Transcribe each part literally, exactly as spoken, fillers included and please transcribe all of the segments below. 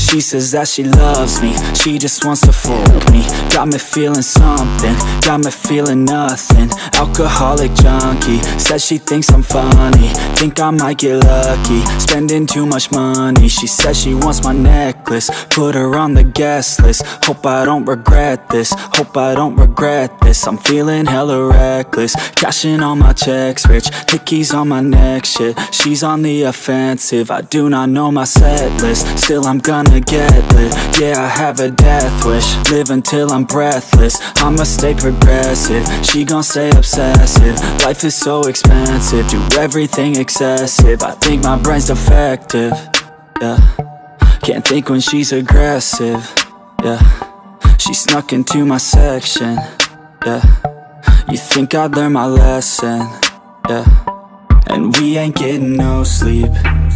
She says that she loves me, she just wants to fuck me. Got me feeling something, got me feeling nothing. Alcoholic junkie, says she thinks I'm funny. Think I might get lucky, spending too much money. She says she wants my necklace, put her on the guest list. Hope I don't regret this, hope I don't regret this. I'm feeling hella reckless, cashing all my checks rich. Hickeys on my neck, shit, she's on the offensive. I do not know my set list, still I'm gonna get lit. Yeah, I have a death wish, live until I'm breathless. I'ma stay progressive, she gon' stay obsessive. Life is so expensive, do everything excessive. I think my brain's defective, yeah. Can't think when she's aggressive, yeah. She snuck into my section, yeah. You think I'd learn my lesson, yeah. And we ain't getting no sleep.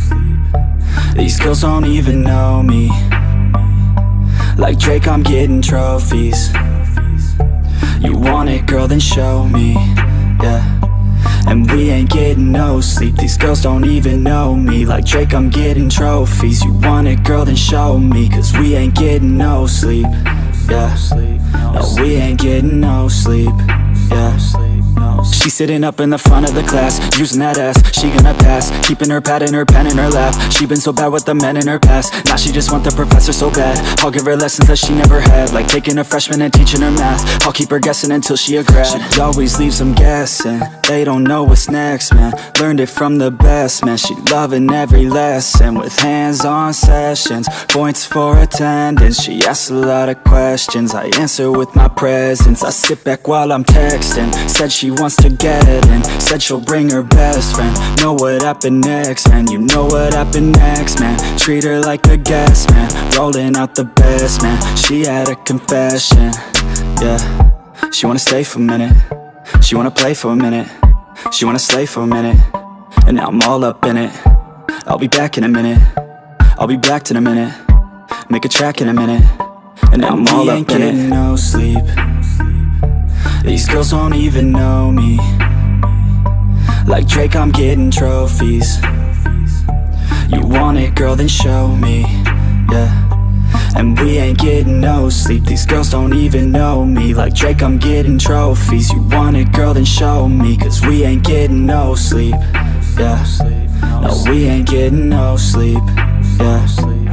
These girls don't even know me. Like Drake, I'm getting trophies. You want it, girl, then show me, yeah. And we ain't getting no sleep. These girls don't even know me. Like Drake, I'm getting trophies. You want it, girl, then show me. Cause we ain't getting no sleep, yeah. No, we ain't getting no sleep, yeah. She's sitting up in the front of the class, using that ass, she gonna pass. Keeping her pad and her pen in her lap. She been so bad with the men in her past. Now she just want the professor so bad. I'll give her lessons that she never had, like taking a freshman and teaching her math. I'll keep her guessing until she a grad. She always leaves them guessing, they don't know what's next, man. Learned it from the best, man. She loving every lesson, with hands-on sessions, points for attendance. She asks a lot of questions, I answer with my presence. I sit back while I'm texting, said she wants to get in, said she'll bring her best friend. Know what happened next, man, you know what happened next, man. Treat her like a guest, man, rolling out the best, man. She had a confession, yeah. She wanna stay for a minute, she wanna play for a minute, she wanna slay for a minute, and now I'm all up in it. I'll be back in a minute, I'll be back in a minute, make a track in a minute, and now I'm all up in it. No sleep, these girls don't even know me. Like Drake, I'm getting trophies. You want it, girl, then show me, yeah. And we ain't getting no sleep. These girls don't even know me. Like Drake, I'm getting trophies. You want it, girl, then show me. Cause we ain't getting no sleep, yeah. No, we ain't getting no sleep, yeah.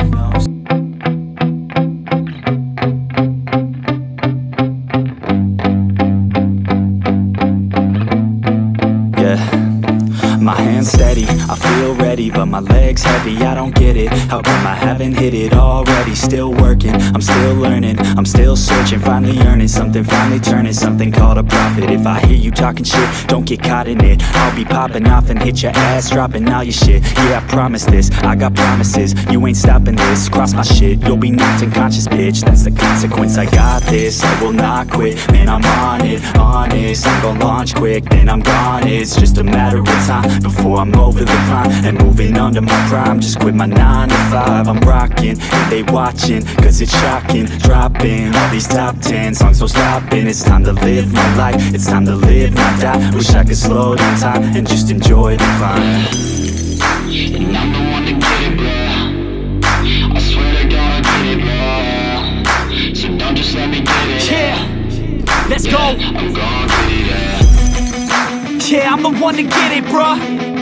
My hands steady, I feel ready, but my legs heavy, I don't get it. How come I haven't hit it already? Still working, I'm still learning, I'm still searching, finally earning something, finally turning something called a profit. If I hear you talking shit, don't get caught in it. I'll be popping off and hit your ass, dropping all your shit. Yeah, I promise this, I got promises, you ain't stopping this. Cross my shit, you'll be knocked unconscious, bitch. That's the consequence, I got this, I will not quit. Man, I'm on it, honest, I'm gon' launch quick, then I'm gone. It's just a matter of time before I'm over the climb and moving under my prime. Just quit my nine to five, I'm rocking and they watching, cause it's shocking. Dropping all these top ten songs, so stopping. It's time to live my life, it's time to live, not die. Wish I could slow down time and just enjoy the climb. And I'm the one to get it, bro. I swear to God I get it, bro. So don't just let me get it. Yeah, let's yeah, go. I'm gon' get it, yeah. Yeah, I'm the one to get it, bruh.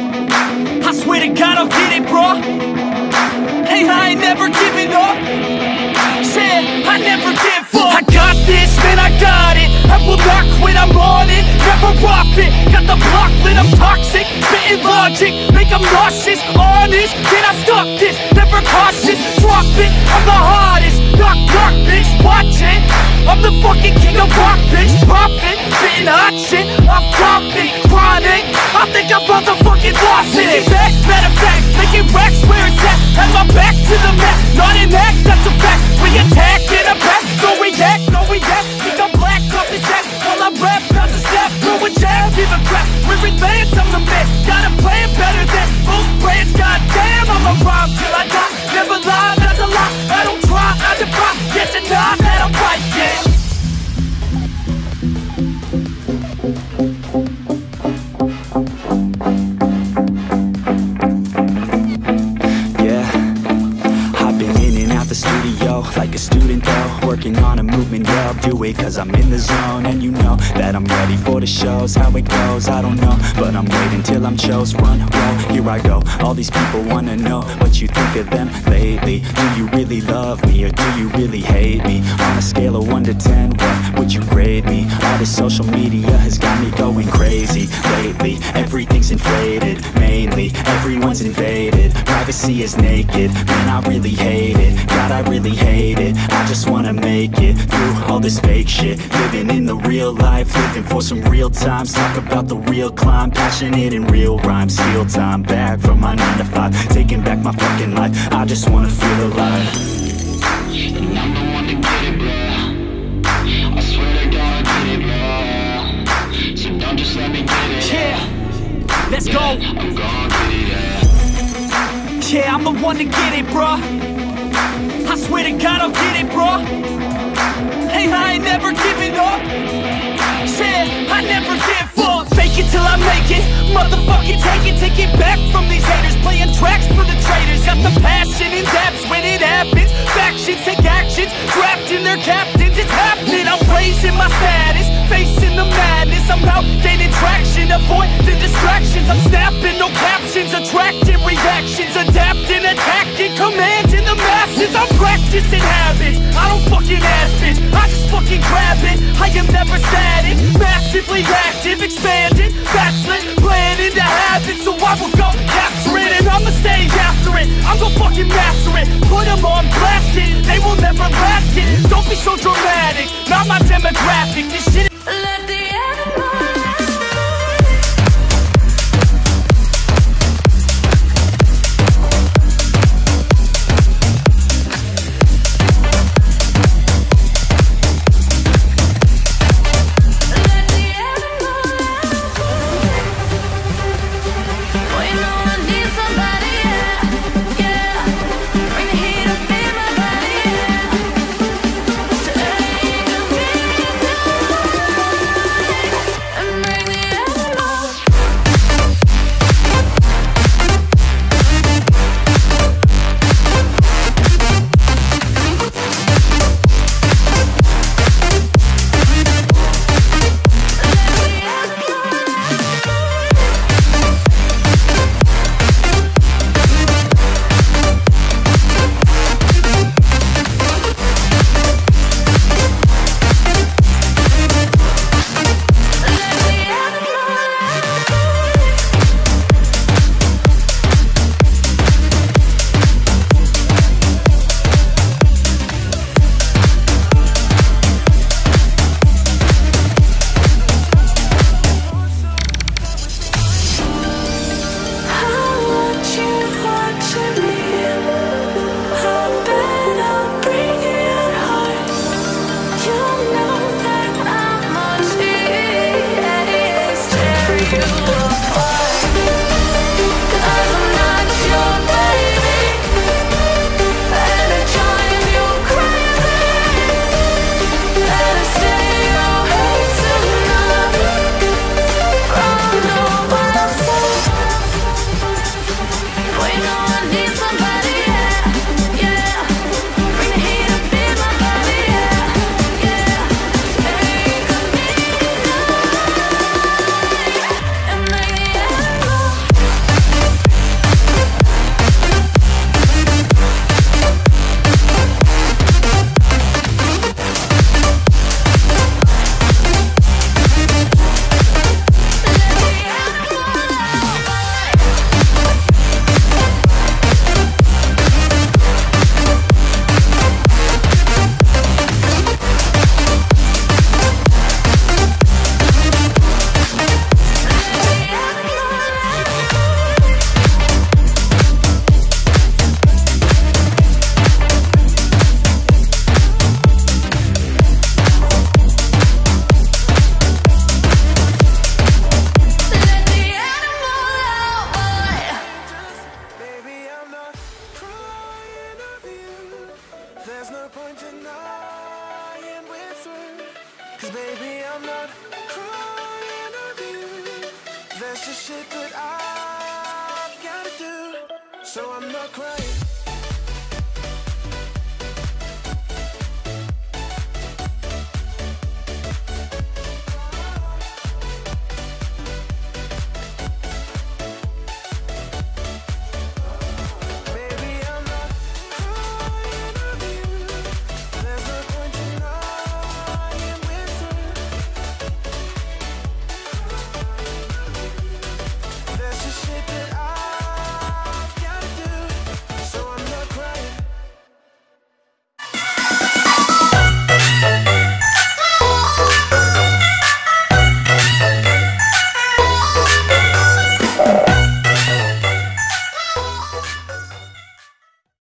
I swear to God I'll get it, bruh. Hey, I ain't never giving up. Yeah, I never give up. I got this, man, I got it. I will not quit, I'm on it. Never off it. Got the block lit, I'm toxic. Spitting logic, make them nauseous. Honest, can I stop this? Never cautious, drop it. I'm the hardest. Knock, knock, bitch, watch it. I'm the fucking king of rock, bitch. Poppin', spitting hot shit. I'm topic, chronic. I think I'm motherfucking lost it. Making back, matter of fact, making racks where it's at. Have my back to the mat, not an act, that's a fact. We attack in a back, no react, no react. Think I'm black, off his jack. While I rap, bounce a step, throw a jab, give a crap. We're advanced, I'm the man. Gotta play it better than most brands. Goddamn, I'ma rhyme till I die. Never lie, that's a lie. I don't try, I defy. Yes and nah, that I'm right, yeah. studio like a student though, working on a movement, yeah, I'll do it cause I'm in the zone. And you know that I'm ready for the shows. How it goes, I don't know, but I'm waiting till I'm chose. Run, roll, here I go. All these people wanna know what you think of them lately. Do you really love me or do you really hate me? On a scale of one to ten, what would you grade me? All this social media has got me going crazy lately. Everything's inflated, mainly everyone's invaded. Privacy is naked, man, I really hate it. God, I really hate it. I just wanna make it through all this fake shit. Living in the real life, living for some real times. Talk about the real climb, passionate in real rhymes. Steal time back from my nine to five, taking back my fucking life. I just wanna feel alive. And I'm the one to get it, bro. I swear to God I get it, bro. So don't just let me get it. Yeah, let's go. I'm gonna get it, yeah. Yeah, I'm the one to get it, bruh. I swear to God I'll get it, bruh. Hey, I ain't never giving up. Yeah, I never give up. Fake it till I make it. Motherfucking take it, take it back from these haters. Playing tracks for the traitors. Got the passion in depths when it happens. Factions take actions, drafting their captains. It's happening, I'm raising my status, facing the madness. I'm out gaining traction, avoid the distractions. I'm snapping, no captions, attracting reactions. Adapting, attacking, commanding the masses. I'm practicing habits, I don't fucking ask bitch, I just fucking grab it. I am never static, massively active, expanding, backslid, planning to have it. So I will go capture it, and I'ma stay after it. I'm gon' fucking master it, put them on blast it. They will never last it, don't be so dramatic. Not my demographic, this shit. Let the That's the shit that I've gotta do. So I'm not crying.